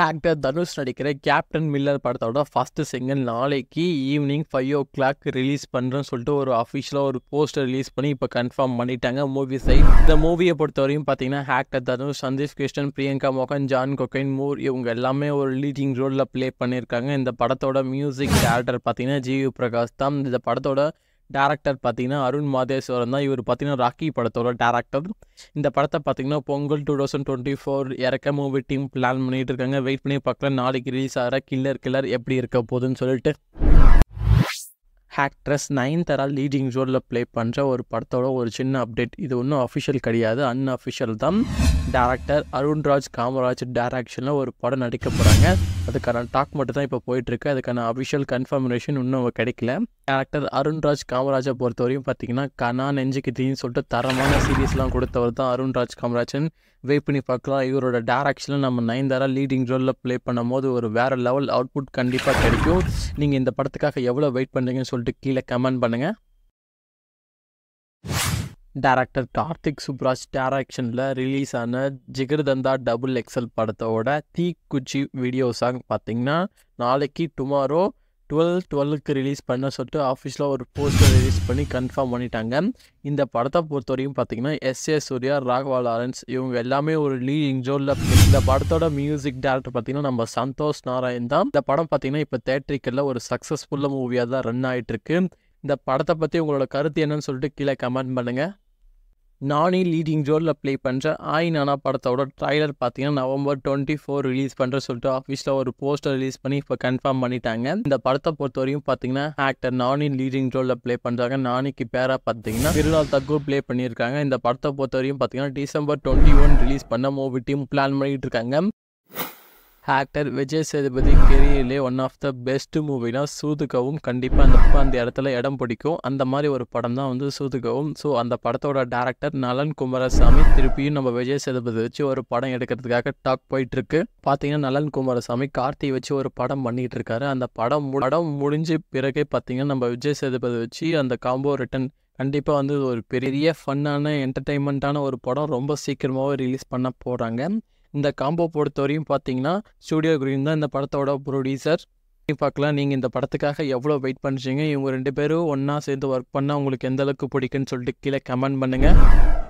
Actor Dhanush நடிக்கிற Captain Miller படத்தோட first single நாளைக்கு ஈவினிங் 5 o'clock ரிலீஸ் பண்ணுறேன்னு சொல்லிட்டு ஒரு அஃபிஷியலாக ஒரு போஸ்டர் ரிலீஸ் பண்ணி இப்போ கன்ஃபார்ம் பண்ணிட்டாங்க மூவி சைட். இந்த மூவியை பொறுத்தவரையும் பார்த்தீங்கன்னா ஆக்டர் தனுஷ், சந்தீப் கிருஷ்ணன், பிரியங்கா மோகன், ஜான் கொக்கைன், மூர் இவங்க எல்லாமே ஒரு லீடிங் ரோலில் ப்ளே பண்ணியிருக்காங்க. இந்த படத்தோட மியூசிக் டேரக்டர் பார்த்தீங்கன்னா GvPrakash தான். இந்த படத்தோட டேரக்டர் பார்த்தீங்கன்னா அருண் மாதேஸ்வரன் தான். இவர் பார்த்தீங்கன்னா ராக்கி படத்தோட டேரக்டர். இந்த படத்தை பார்த்தீங்கன்னா பொங்கல் 2024 இறக்க மூவி டீம் பிளான் பண்ணிட்டு இருக்காங்க. வெயிட் பண்ணி பார்க்கலாம் நாளைக்கு ரிலீஸ் ஆகிற கில்லர் எப்படி இருக்க போகுதுன்னு சொல்லிட்டு. ஆக்ட்ரஸ் நயன்தாரா லீடிங் ரோலில் ப்ளே பண்ணுற ஒரு படத்தோட ஒரு சின்ன அப்டேட். இது ஒன்றும் அஃபிஷியல் கிடையாது, அன்அஃபிஷியல் தான். டேரக்டர் அருண்ராஜ் காமராஜ் டேரக்ஷனில் ஒரு படம் நடிக்க போகிறாங்க. அதுக்கான டாக் மட்டும் தான் இப்போ போயிட்டுருக்கு. அதுக்கான அஃபிஷியல் கன்ஃபர்மேஷன் இன்னும் கிடைக்கல. டேரக்டர் அருண்ராஜ் காமராஜை பொறுத்தவரையும் பார்த்தீங்கன்னா கனா நெஞ்சுக்கு தீன்னு சொல்லிட்டு தரமான சீரீஸ்லாம் கொடுத்தவர் தான் அருண்ராஜ் காமராஜன். வெயிட் பண்ணி பார்க்கலாம். இவரோட டேரக்ஷனில் நம்ம நயன்தாரா லீடிங் ரோலில் ப்ளே பண்ணும் போது ஒரு வேறு லெவல் அவுட்புட் கண்டிப்பாக கிடைக்கும். நீங்கள் இந்த படத்துக்காக எவ்வளோ வெயிட் பண்ணுறீங்கன்னு சொல்லிட்டு கீழே கமெண்ட் பண்ணுங்கள். டேரக்டர் கார்த்திக் சுப்ராஜ் டேரக்ஷனில் ரிலீஸ் ஆன ஜிகர்தண்டா XXL படத்தோட தீக்குச்சி வீடியோ சாங் பார்த்தீங்கன்னா நாளைக்கு டுமாரோ 12 ரிலீஸ் பண்ண சொல்லிட்டு ஆஃபீஸில் ஒரு போஸ்டர் ரிலீஸ் பண்ணி கன்ஃபார்ம் பண்ணிட்டாங்க. இந்த படத்தை பொறுத்தவரையும் பார்த்தீங்கன்னா S.A. சூர்யா, ராகவா லாரன்ஸ் இவங்க எல்லாமே ஒரு லீடிங் ரோலில். இந்த படத்தோட மியூசிக் டேரக்டர் பார்த்தீங்கன்னா நம்ம சந்தோஷ் நாராயண் தான். இந்த படம் பார்த்தீங்கன்னா இப்போ தேட்டரிக்கெல்லாம் ஒரு சக்ஸஸ்ஃபுல்லாக மூவியாக தான் ரன் ஆகிட்டு இருக்கு. இந்த படத்தை பற்றி உங்களோட கருத்து என்னன்னு சொல்லிட்டு கீழே கமெண்ட் பண்ணுங்கள். நானி லீடிங் ரோலில் ப்ளே பண்ணுற ஆய் நானா படத்தோட ட்ரைலர் பார்த்தீங்கன்னா November 24 ரிலீஸ் பண்ணுற சொல்லிட்டு ஆஃபீஸில் ஒரு போஸ்டர் ரிலீஸ் பண்ணி இப்போ கன்ஃபார்ம் பண்ணிட்டாங்க. இந்த படத்தை பொறுத்தவரையும் பார்த்தீங்கன்னா ஆக்டர் நானி லீடிங் ரோலில் ப்ளே பண்ணுறாங்க. நானிக்கு பேராக பார்த்தீங்கன்னா திருநாள் தக்கூர் ப்ளே பண்ணியிருக்காங்க. இந்த படத்தை பொறுத்தவரையும் பார்த்தீங்கன்னா December 21 ரிலீஸ் பண்ண மூவி டீம் பிளான் பண்ணிட்டு இருக்காங்க. ஆக்டர் விஜய் சேதுபதி கெரியரிலே ஒன் ஆஃப் த பெஸ்ட் மூவினா சூதுகவும் கண்டிப்பாக அந்த இடத்துல இடம் பிடிக்கும். அந்த மாதிரி ஒரு படம் தான் வந்து சூதுகவும். ஸோ அந்த படத்தோட டேரக்டர் நலன் குமாரசாமி திருப்பியும் நம்ம விஜய் சேதுபதி வச்சு ஒரு படம் எடுக்கிறதுக்காக டாக் போயிட்டுருக்கு. பார்த்தீங்கன்னா நலன் குமாரசாமி கார்த்தி வச்சு ஒரு படம் பண்ணிகிட்டு இருக்காரு. அந்த படம் முடிஞ்ச பிறகு பார்த்தீங்கன்னா நம்ம விஜய் சேதுபதி வச்சு அந்த காம்போ ரிட்டன் கண்டிப்பாக வந்து ஒரு பெரிய ஃபன்னான என்டர்டெயின்மெண்ட்டான ஒரு படம் ரொம்ப சீக்கிரமாகவே ரிலீஸ் பண்ண போகிறாங்க. இந்த காம்போ பொறுத்தவரையும் பார்த்தீங்கன்னா ஸ்டூடியோ கிரீன் தான் இந்த படத்தோட ப்ரொடியூசர். பார்க்கலாம் நீங்கள் இந்த படத்துக்காக எவ்வளோ வெயிட் பண்ணுறீங்க. இவங்க 2 பேரும் ஒன்றா சேர்ந்து ஒர்க் பண்ணால் உங்களுக்கு எந்த அளவுக்கு பிடிக்குன்னு சொல்லிட்டு கீழே கமெண்ட் பண்ணுங்கள்.